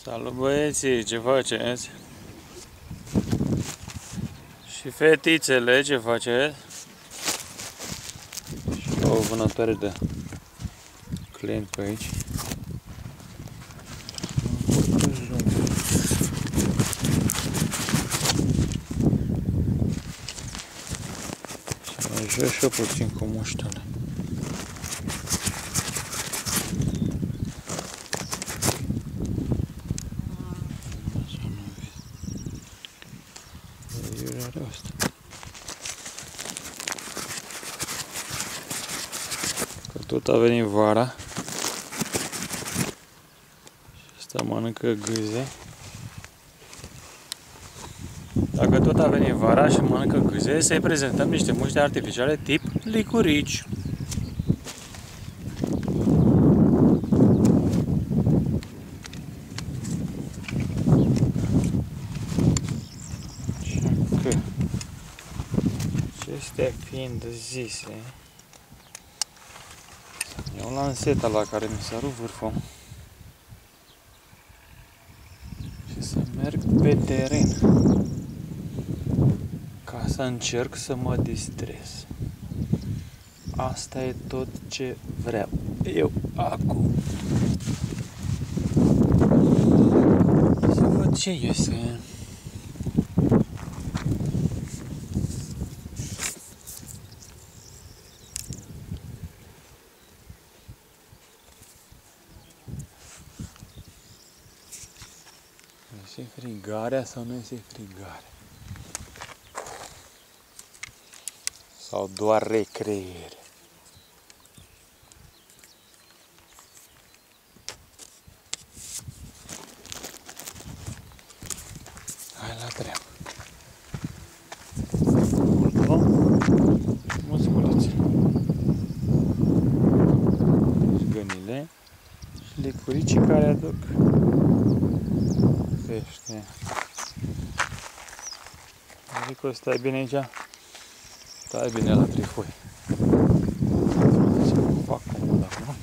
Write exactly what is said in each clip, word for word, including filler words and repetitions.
Salut băieții, ce faceți? Și fetițele, ce faceți? Și o vânătoare de client pe aici. Și mai jos și eu puțin cu muștele. Că tot a venit vara și ăsta mănâncă gâze. Dacă tot a venit vara și mănâncă gâze, să-i prezentăm niște muște artificiale tip licurici. Acestea fiind zise, iau lanseta la care mi s-a rupt vârful și să merg pe teren ca să încerc să mă distrez. Asta e tot ce vreau eu acum. Să văd ce iese. Este frigarea sau nu este frigare? Sau doar recreere? Hai la treabă. Musculețe. Gânile și licuricii care aduc pește. Rico, stai bine aici? Stai bine la trifoi. Să mă fac comod acum.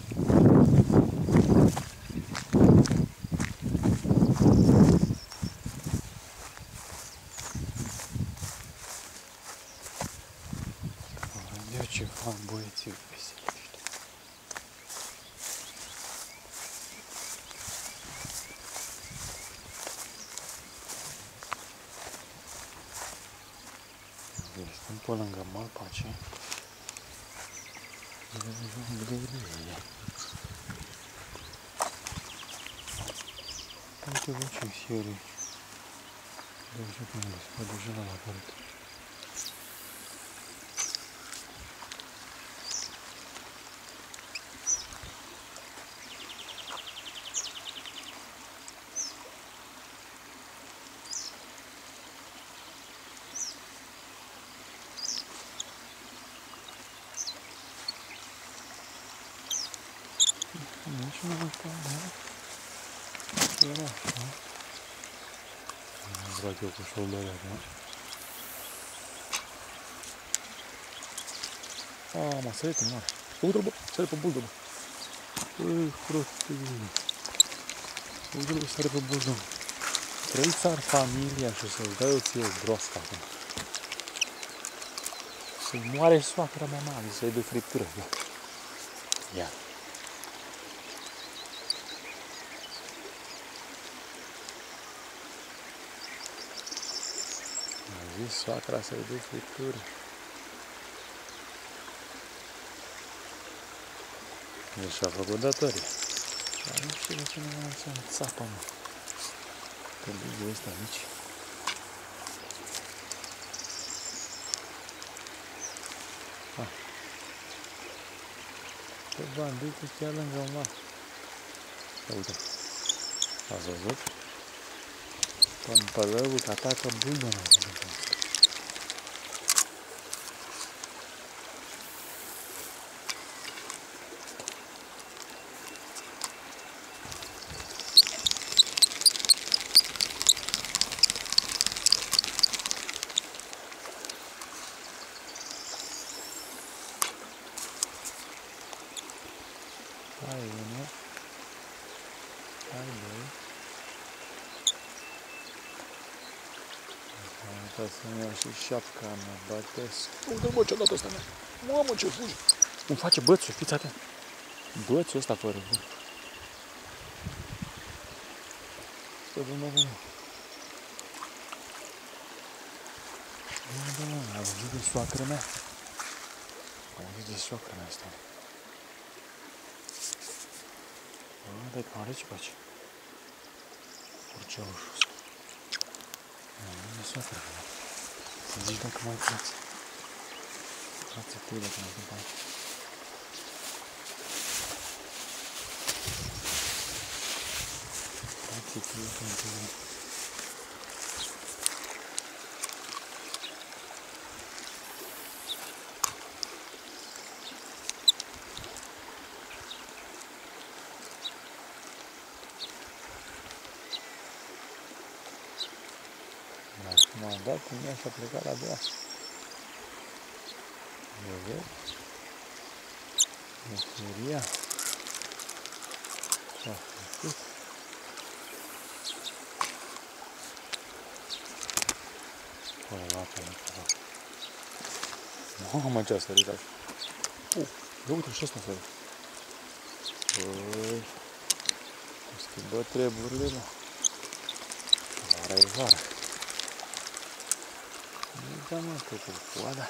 Vedea ce fac băieții veseli ăștia. Stăm pe lângă Malpace. Uite bă ce sieri. Dă așa cum le spă deja la părit. Nici nu am stat, da? Era așa. Am îmbrac eu cu șoldele acum. Aaa, mă, sărete mare. Uite-l, bă, săre pe buldă, bă. Ui, frate. Uite-l, bă, sare pe buldă. Trăiți ar familia și să-ți dai eu ție broască acum. Să-i moare soacra mea mare, să-i de friptură, ia. Ia. A zis soacra să-i dea friptură. Deci și-a făcut datorie. Dar nu știu de ce nu mai să-mi țapă, mă. Că ligul ăsta mici. Ha. Pe banditul chiar lângă un lac. Uite. Ați văzut? Pămpălăul că atacă buldonul. Hai, unul. Hai, doi. Ca să-mi iau și șapca mea, batesc. Uite-l, bă, ce-a dat ăsta mea. Mamă, ce fugi. Îmi face bățul, fiți atent. Bățul ăsta fără vârf. Stă de nou, mă. Da, da, am văzut de soacră mea. Am văzut de soacră mea asta. Bă, dai că are ce face. Urceaușul ăsta. Am văzut de soacră mea. Să zici dacă mai plați. Plați tu dacă mai sunt aici. Plați tu dacă mai sunt aici. M-a dat cu mine și a plecat la doua. Vezi? Meseria. Ce-a făcut? Păi, lapă, lapă. Mamă, ce-a sărit așa. Uh, ia uite și ăsta a sărit. Băi, schimbă treburile, mă. Vara e vara. Da, mă, că cu coada.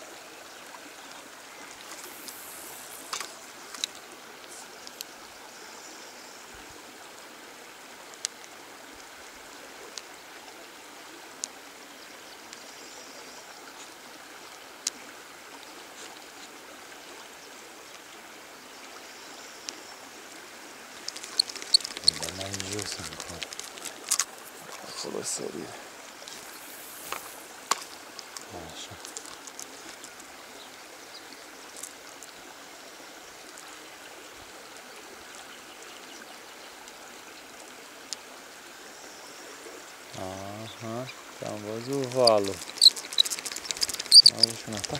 Dar mai jos încolo. Acolo sărire. Așa. Aha, am văzut valul. Am văzut și un atac.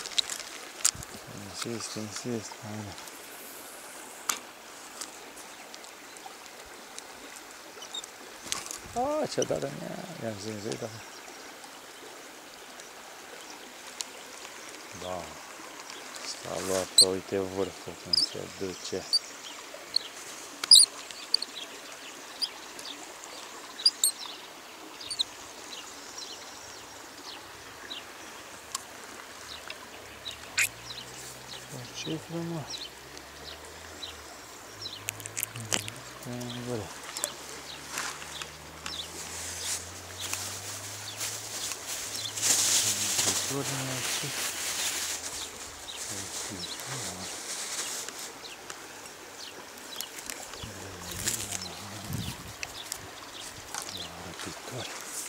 Insist, insist. Ah, ce-a dat în ea. I-am zânzit, dar... Da. S-a luat, uite vârful cum se duce. Ce-i frumos! Băi! Viitorile ce? Răpitori!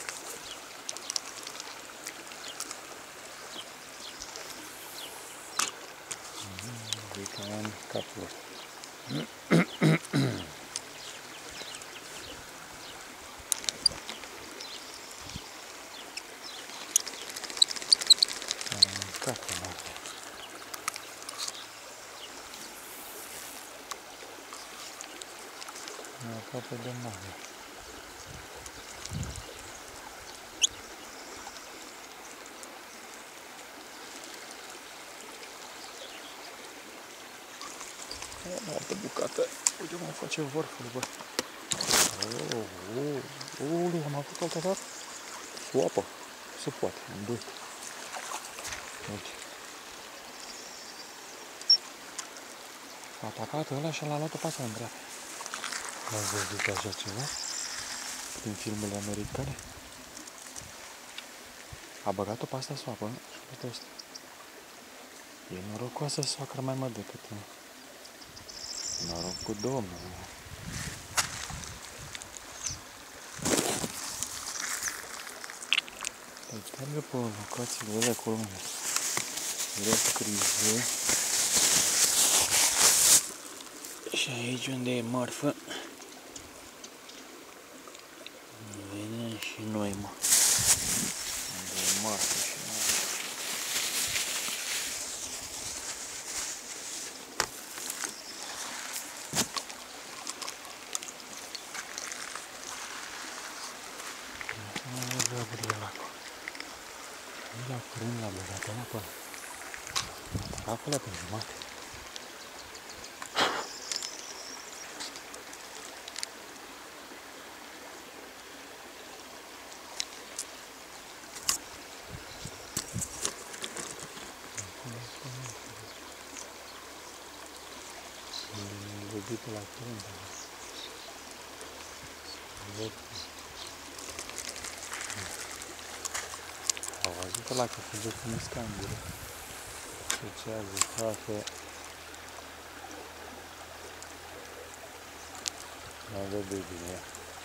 Uite în capul. Capul mare. Capul de mare. Altă bucată. Uite cum face vârful, bă. Oh, oh, oh, am avut altă dată. Soapă. Se poate, în doi. Uite. S-a atacat ăla și l-a luat-o pe asta în dreapta. Ați văzut așa ceva? Prin filmele americane? A băgat-o pe asta soapă și uite asta. E norocoasă soacră mai mult decât mine. Noroc cu Domnul. Uite-le pe locațiile alea acolo unde le scrive. Și aici unde e marfă, venim și noi, mă. Unde e marfă și noi. Gabriel acolo. Alea pe jumate. Pe la curând, au văzut ăla că fuge cu misca în gură. De ce a zis, frate, mă dă de bine.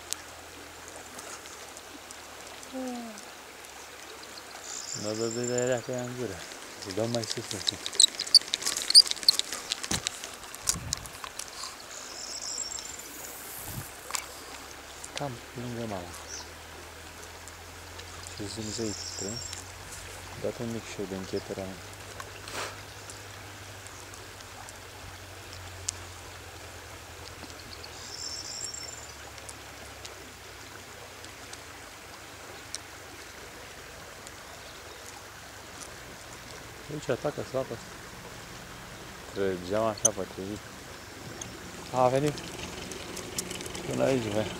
Mă dă de aia că e în gură. Să dau mai sus acum. Cam lângă mama. Și zâmzăit, știi? Dat un mic show de închetera mea. Aici atacă slabă. Trăgeam așa potrivit. A, a venit. Până aici, vei.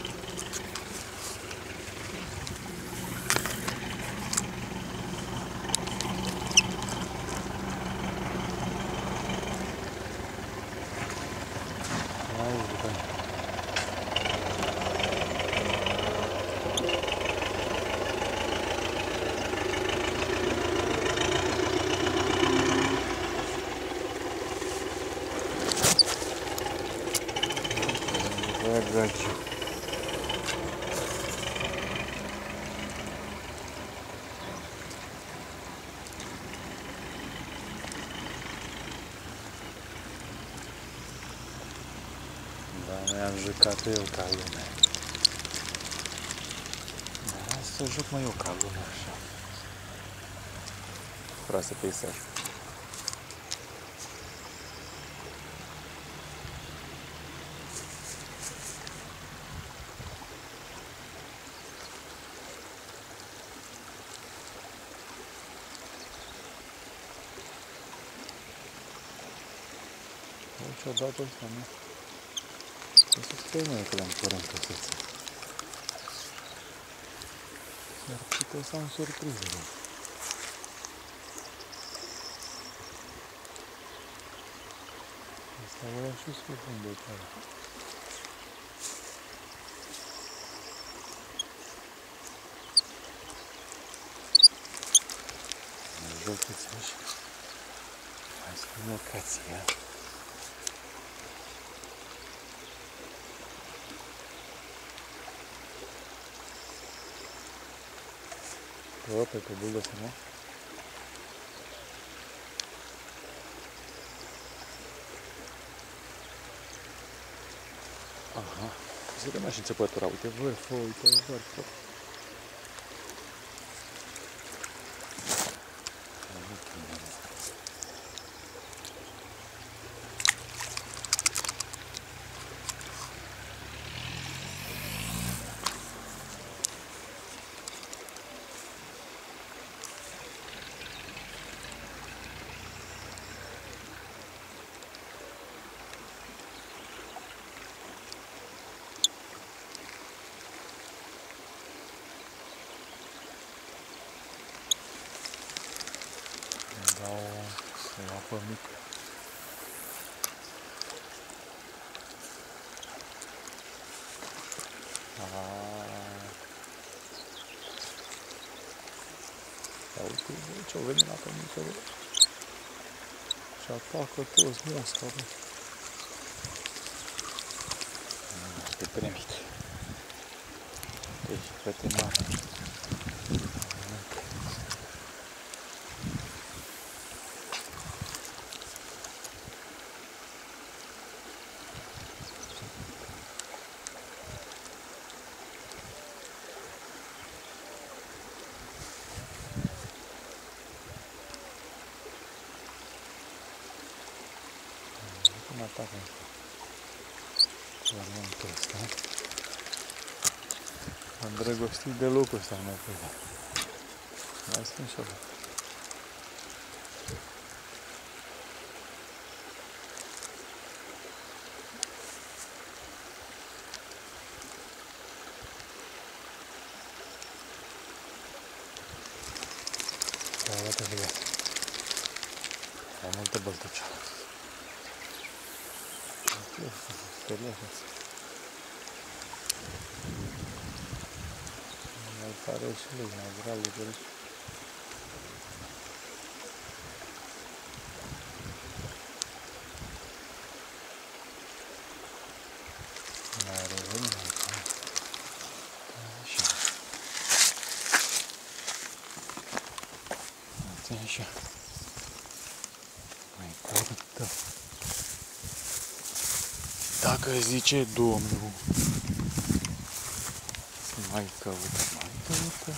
Dragi. Da, mi-am jucat eu ca lumea. Da, să joc mai eu ca lumea așa. Frate peisaj. Niciodată ăsta, nu? O să spui mie că le-am curând căsuță. S-ar putea să am surpriză. Asta vrea și scufând de tare. Mă jocuți așa. Hai să fim locația. O, pe pe bulă să nu? Aha, să dăm așa înțepătura, uite vârful, uite vârful. Dau o apă mică. Dar uite, ce au venit la apă mică, bă. Și atacă toți mosca, bă. Este prea mic. Deci, fete mari. Cum atacă ornamentul ăsta. M-am îndrăgostit de locul ăsta, mă păi. Mai spun și-o. să vedeți. Mai multă băltăceală. Mai pare și lui, mai vrea lucruri. Mai revenim aici. Așa. Uite așa. Mai căută. Dacă zice Domnul, mai căută, mai căută.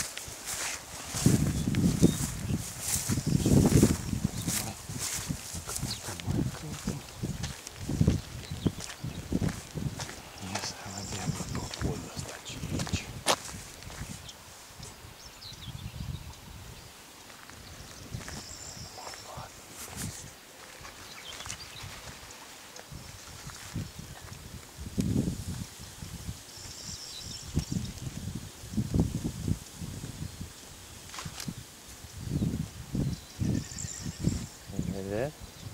Vede?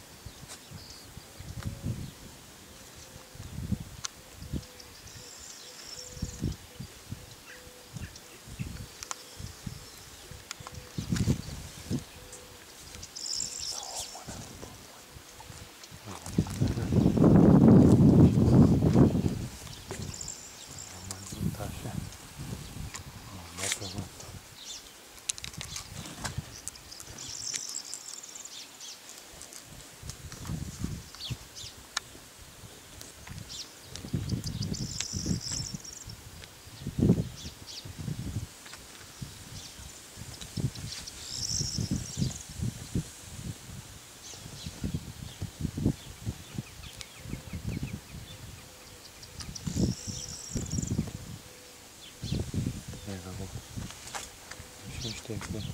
Știi,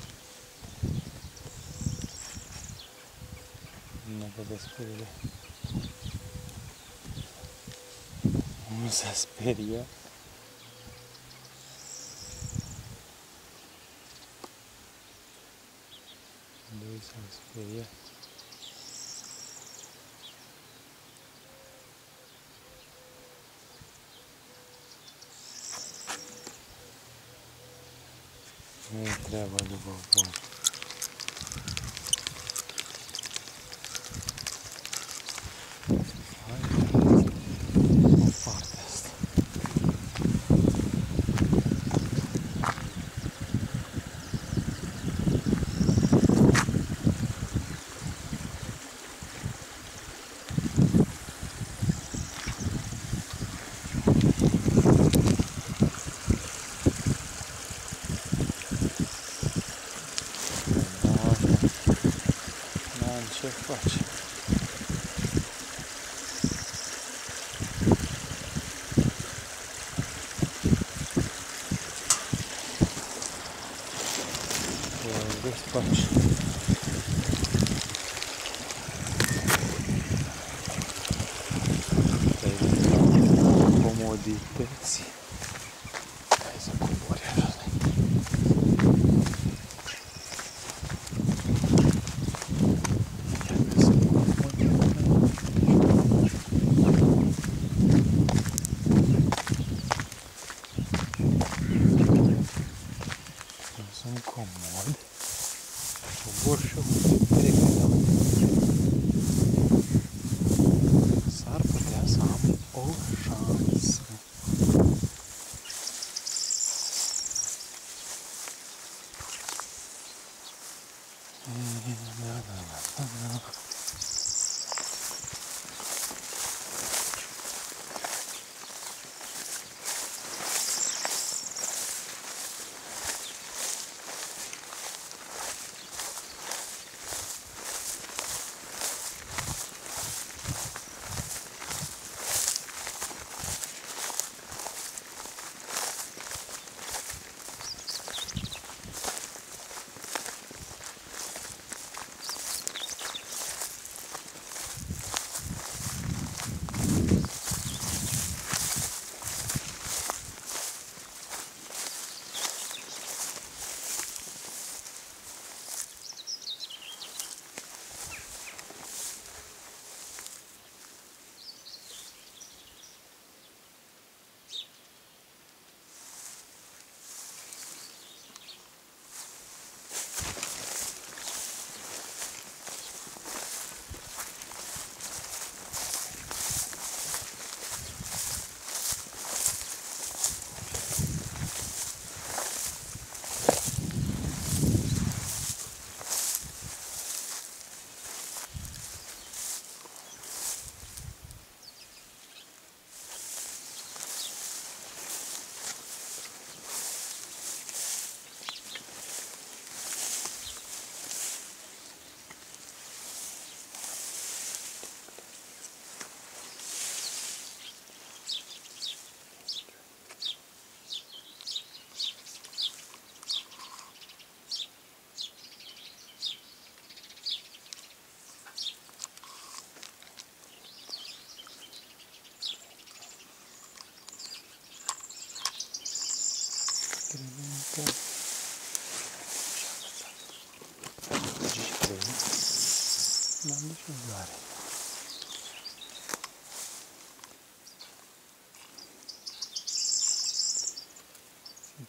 nu vede sperie. Nu s-a speriat. Doi s-a speriat. Nu e treaba după voi.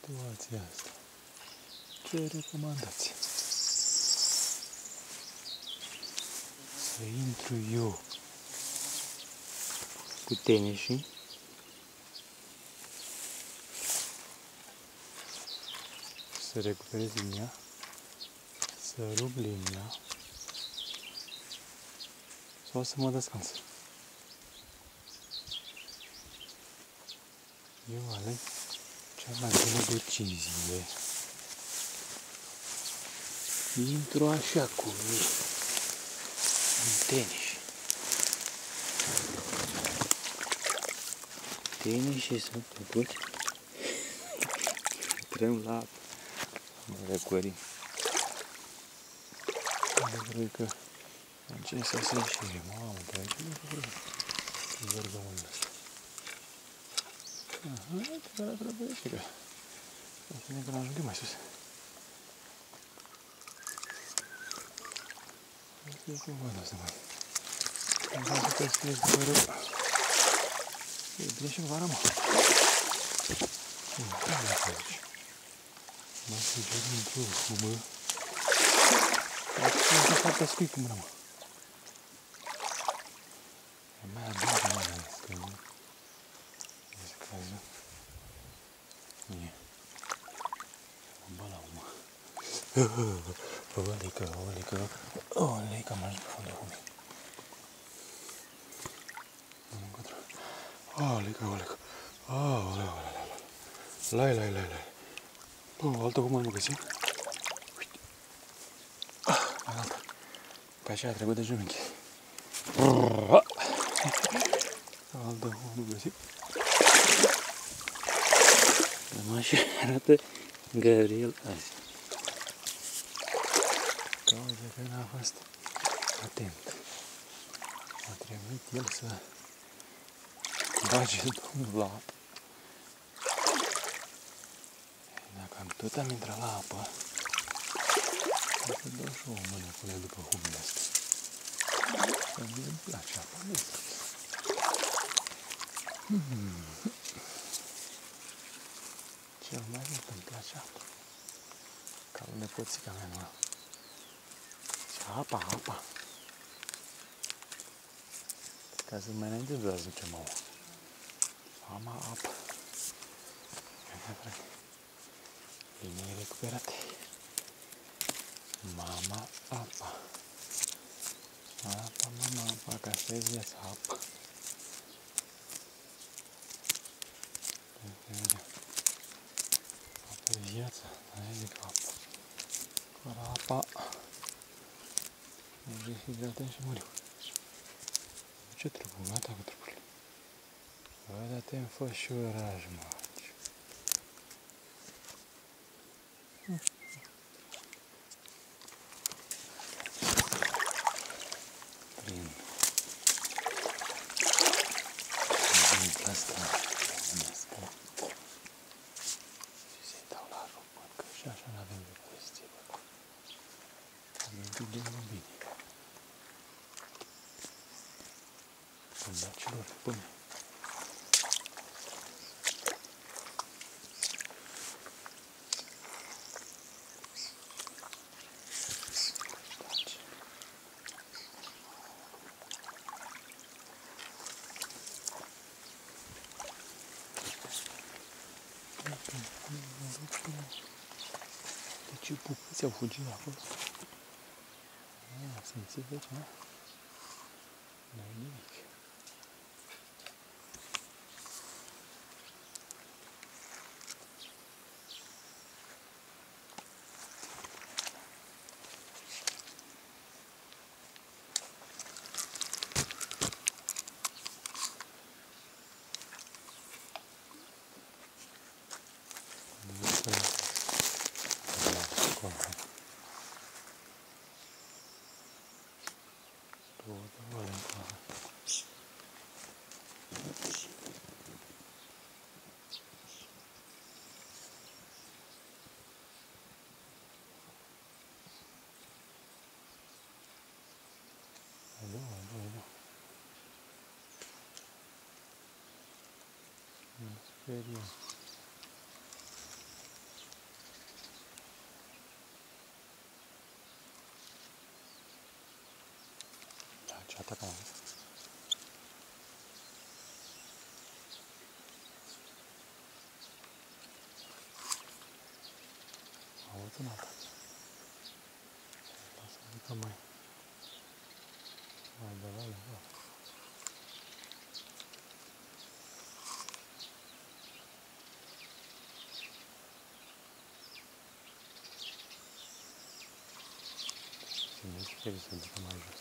situația asta? Ce recomandați? Să intru eu cu tenisii să recuperez linia, să rup linia sau să mă descans. Eu aleg cea mai bună decizie. Intru așa cum e, în tenis. Tenisii sunt plăcuți. Intrăm la apă. Mă răcorim. Cred că încep să se înșire. Mamă, de aici nu vreau să zărgămânul ăsta. Aha, că ăla trebuie și că... Să ne că n-ajungem mai sus. Asta e cumva asta, mă. Am văzut că scrie părul. E bine și vara, mă. E bine pe aici. Mă să cer într-o humă. Acum să fac pescuit cu mâna, mă. E mai adâncă, mă, că nu. În acest cazul. E. Mă bă la umă. Olică, olică, olică, am ajuns pe fundul humei. Nu mă încotro. Olică, olică. Aoleu, aoleu. Lai, lai, lai, lai. O, altă humă nu găsim. Uite. Mai altă. Pe aceea trebuie de jumătate. Altă humă nu găsim. Cam așa arată Gabriel azi. Cauza că n-a fost atent. A trebuit el să bage domnul la apă. Dacă am tot am intrat la apă, o să dau și o mânăcule după humele astea. Că mie îmi place apa, nu hmm. Cel mai mult îmi place apa. Ca lui nepoțica mea, nu? Apa, apa. Ca să mai înainte vreau să ducem ouă. Mama, apa. Ia, frate. Linie recuperate. Mama, apa. Apa, mama, apa, ca așa e viața, apa. Apa e viața, aia zic apa. Fără apa, ne deshidratăm și murim. Ce trupul? Gata cu trupurile. Bă, dar te înfășuraj, maci. Prin vintla asta românească și să-i dau la rupă, că și așa n-avem de povestie, bă. Am gândit Domnul bine. Băndacilor, până. De ce bucăți au fugit acolo? A simțit, vezi, mă? Nu-i nimic. Experience. atacăm. Am avut un atac. Lasă un pic mai... mai de la ăla. Simt că se ducă mai jos.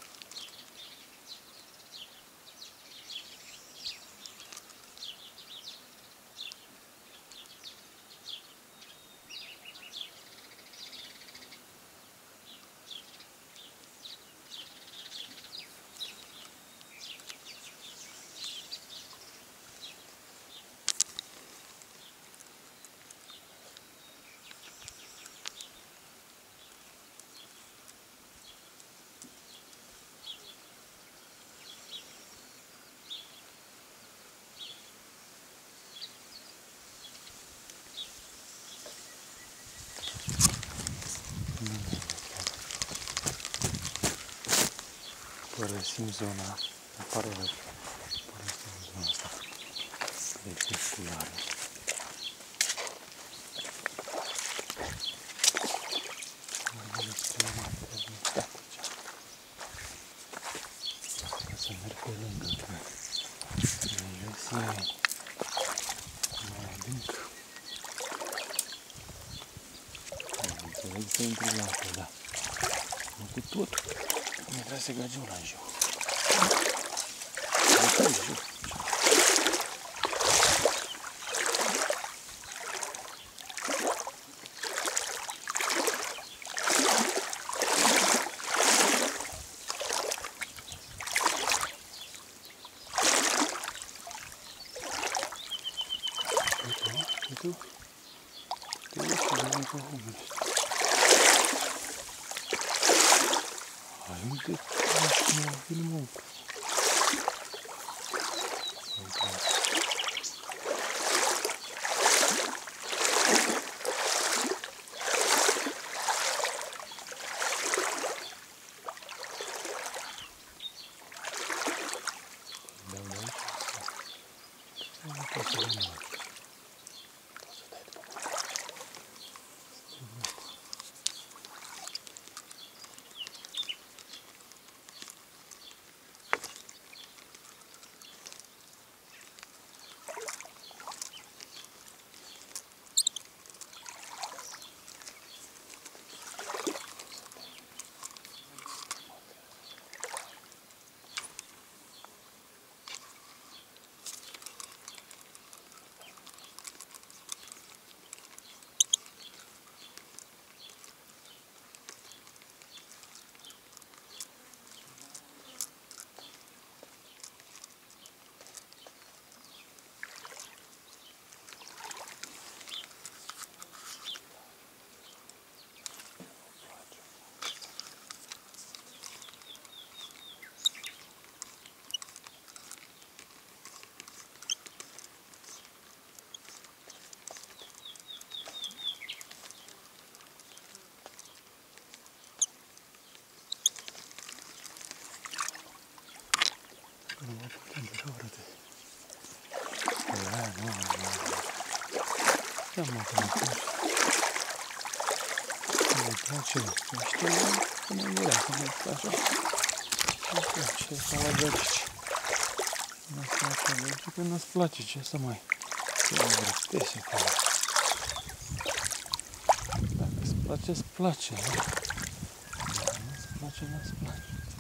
Părăsim zona, îmi pare rău, părăsim zona asta de circulare. Vorbim despre materiale statice. Ca să merg pe lângă, că în jos e mai adânc. Nu înțeleg să intri la apă, da. Nu cu tot. Mi trebuie să găgi ăla în jur. Uite în jur. Uite, uite. Te uiți și vezi încă omule. Hai, uite, nu filmăm. Dau de aici. Nu pot să vin. Nu mă putem așa, frate. Aia, nu, nu, nu. Ia mă, că mă place. Nu-mi place, nu știu, că mă murea, că mă place. Nu-mi place, asta la gătici. Nu-mi place, nu că nu-ți place, ce să mai... Să mă vrătese acolo. Dacă îți place, îți place, nu? Dacă nu-ți place, nu-ți place.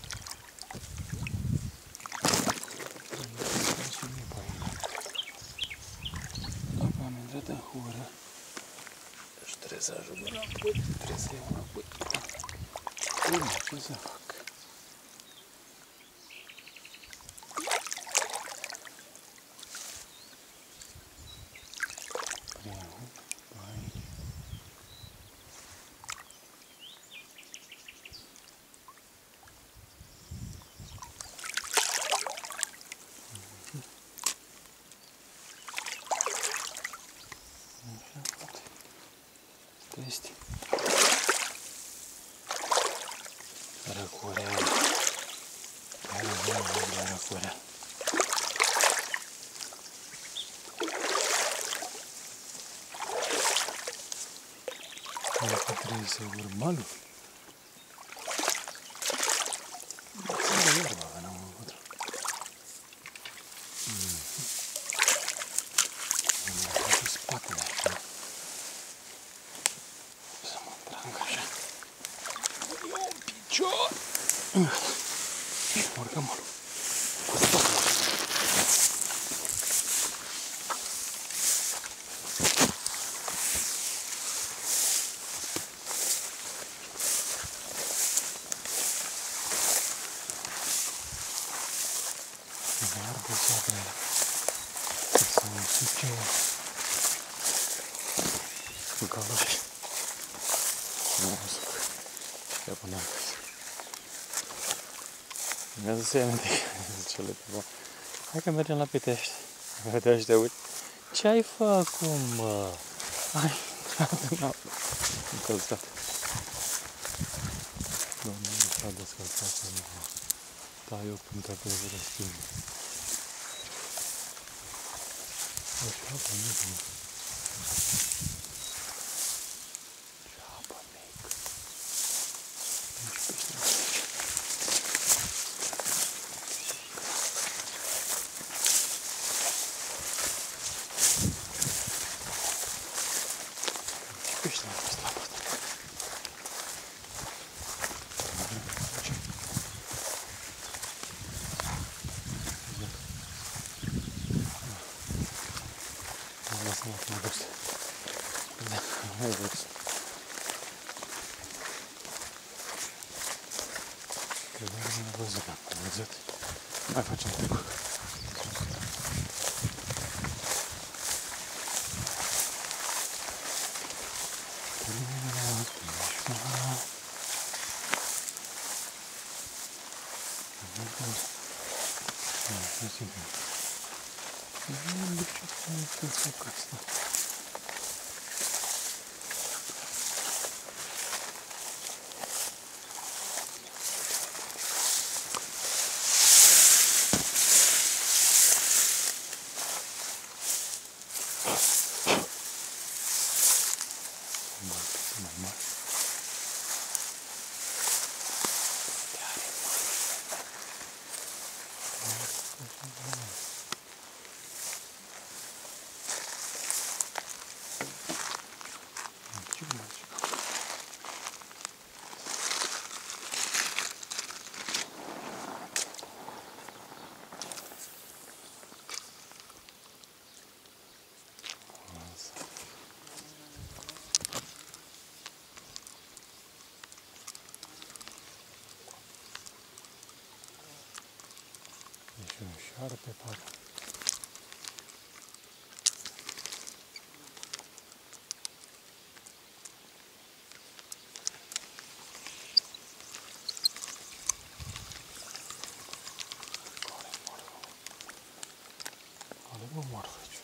De hură. Deci trebuie să ajung înapoi, trebuie să iau înapoi. Bine, ce să fac? Iau, bai. Este. Trebuie să urmă malul. Care iarba avea, n-am văzut. Am pus spatele așa. Să mă trag așa. Eu un picior. Urcă malul. Cu spatele. Iarbă soarele. Să mă suce galoși. Nu mă suc. Ia până acasă. Mi-a zis aminte că zice le pe bă. Hai că mergem la Pitești. Pitești, uite. Ce ai făcut, mă? Ai intrat în apă. Încălțat. Doamne, nu s-a descălțat să nu mă. Da, eu punta pe de schimb. O ce apă mică, mă. Ce apă mică. Nici pește nu aici. Nici pește nu fost la apă asta. Lasă-mă că mă gust. Da, mai gust. Credeam că m-a văzut, dar m-a văzut. Mai facem trecut. Nu simt. Nu știu cum să fac asta. Mai mare. Și un șarpe pare. Care moară? Ale mă moară aici.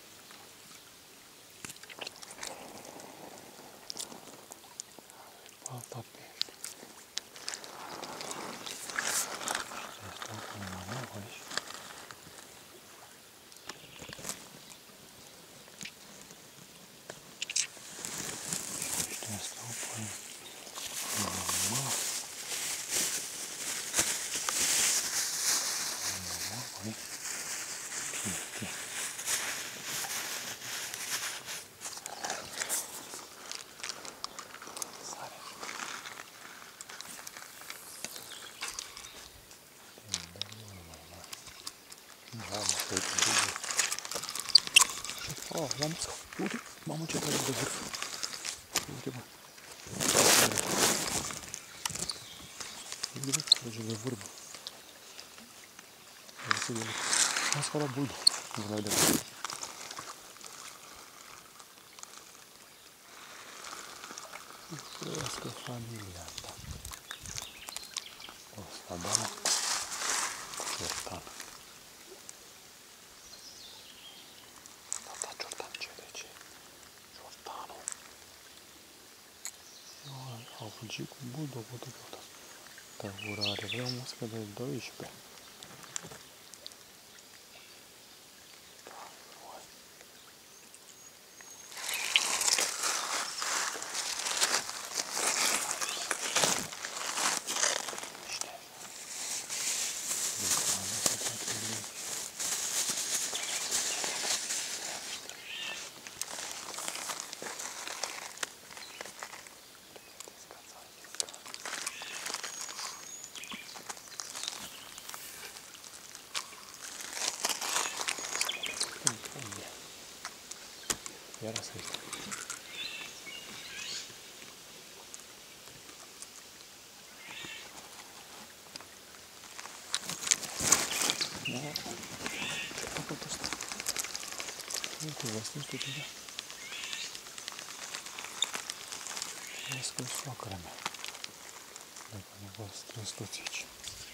Alta pește. Asta cu mâna nouă aici. Oh, l-am uscat. Uite, mamă, ce tare de vârf. Uite, mă. Uite, bă, trage de vârf. Să vedem. Am scalat bulbul. Nu mai vedem. Trăiască familia asta. O slabana. Ciortan. Tata Ciortan, ce de ce? Ciortanul. Au fugit cu buldogul de tot. Dar ura are, vreau muscă de doisprezece. Iar asta este. Da. Ce a făcut ăsta? Uite, vă stins tot așa. Vă scos soacra mea. Dacă nu vă strâns toți aici.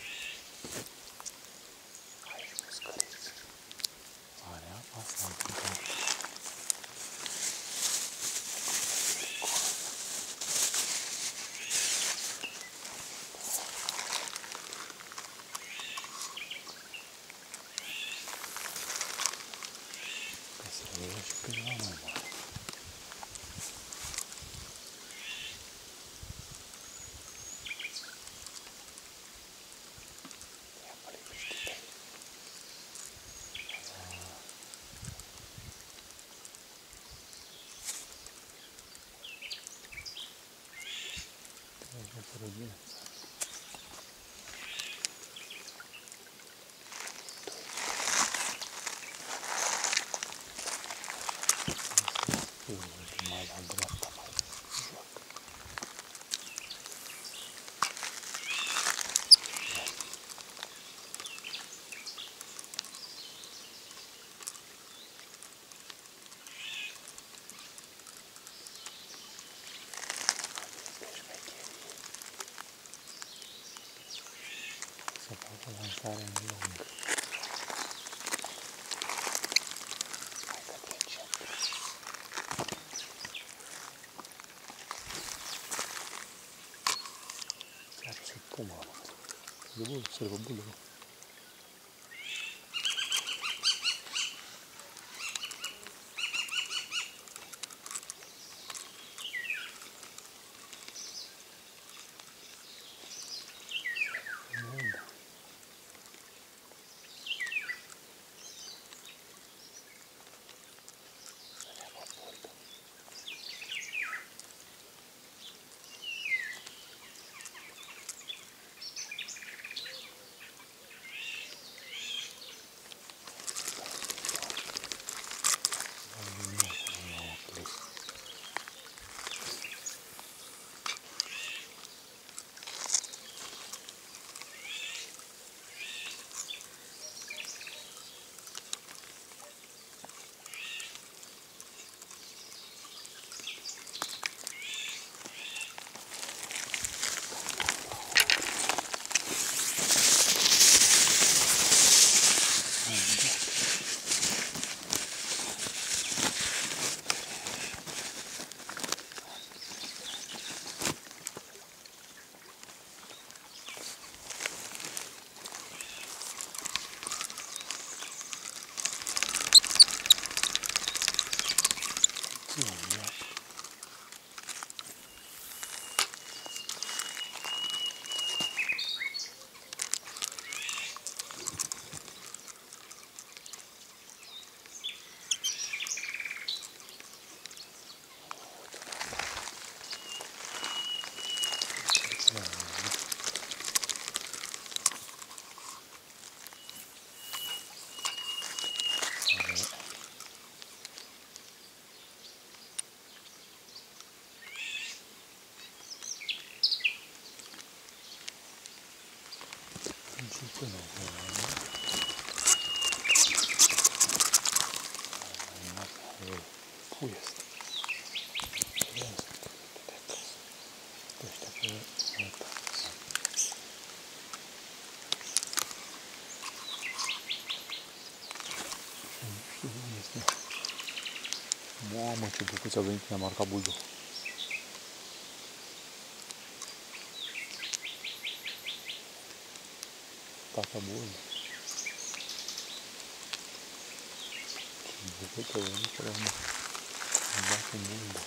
Aici vă scăriți. Are apa asta în cântare. Ca să vedea și cândva mai mare. Родина. Mai la dreapta, mai joc. Să fac o lansare în lung. Hai că de ce? Chiar se pumă la mână. De bun, se vă bulă. Până pui asta. Ăștia pe alta. Nu știu unde este. Mamă, ce bucuți a venit, mi-a marcat buldul. Tata bun. Ce bucuți a venit pe la mă. Am dat un buldul.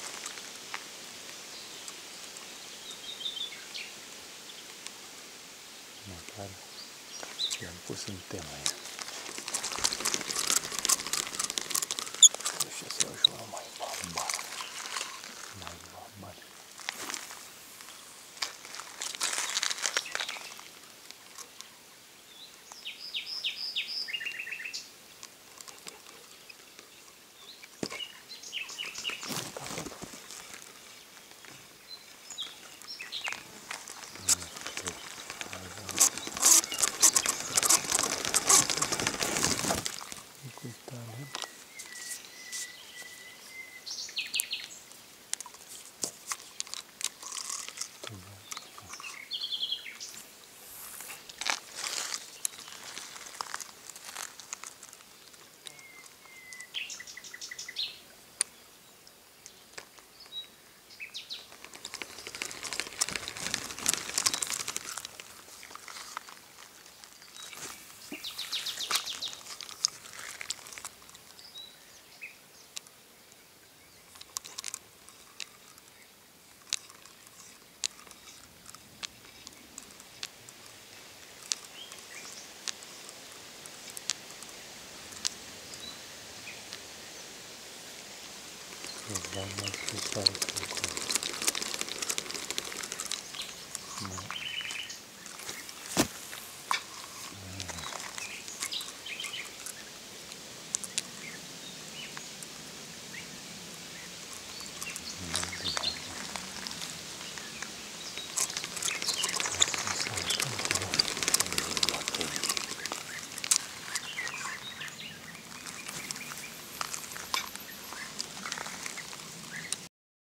Măcar i-am pus în temă aia. Și să iau și una mai bambar. Mai bambar. Să vă mai spus să arăt acolo.